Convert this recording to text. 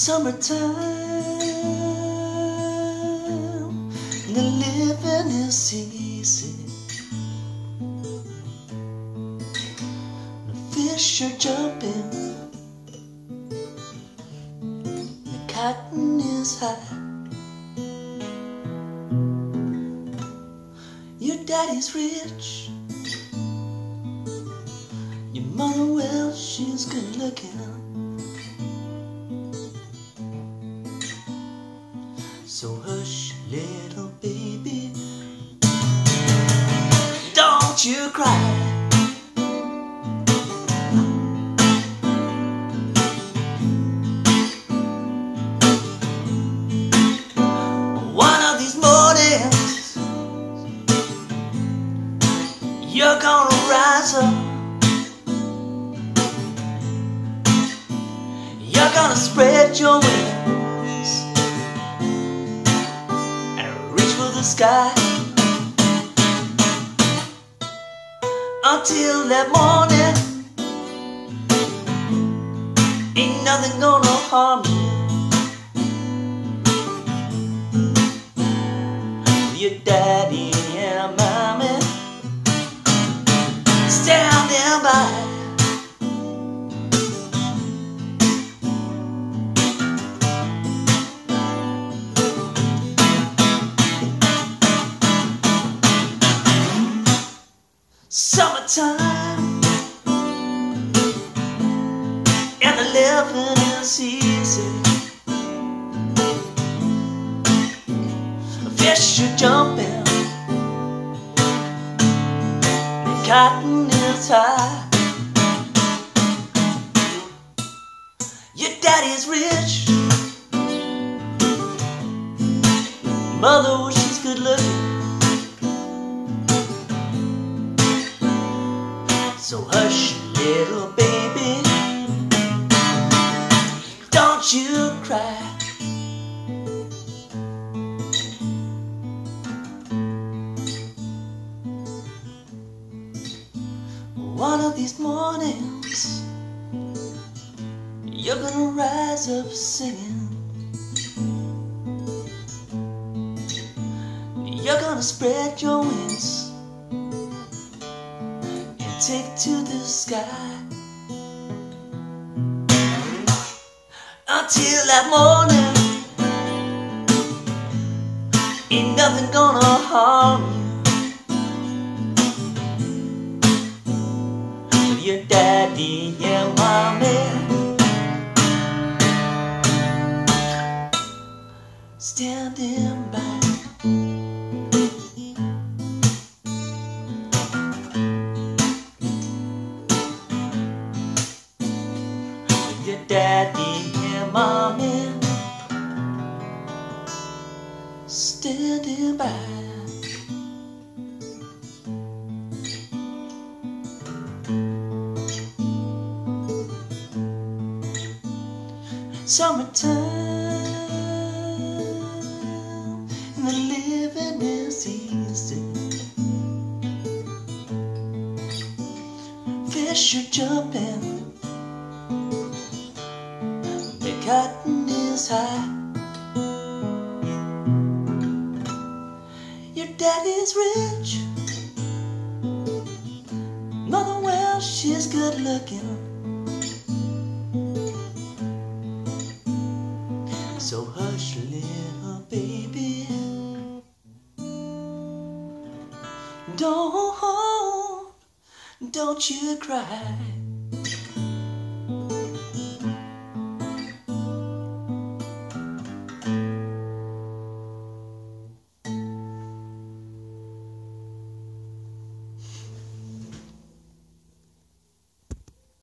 Summertime, the living is easy. The fish are jumping, the cotton is high. Your daddy's rich, your mother, well, she's good looking. So hush, little baby, don't you cry. One of these mornings, you're gonna rise up. You're gonna spread your wings and reach for the sky. Until that morning, ain't nothing gonna harm you. Your daddy and mommy standing by. Summertime, and the living is easy. Fish are jumping, the cotton is high. Your daddy's rich, mother, well, she's good looking. So hush, little baby, don't you cry. One of these mornings, you're gonna rise up singing. You're gonna spread your wings, take to the sky. Until that morning, ain't nothing gonna harm you. Your daddy and mommy standing by. Your daddy and mommy standing by. Summertime, and the living is easy. Fish are jumping, the cotton is high. Your daddy's rich, mother, well, she's good looking. So hush, little baby, don't you cry.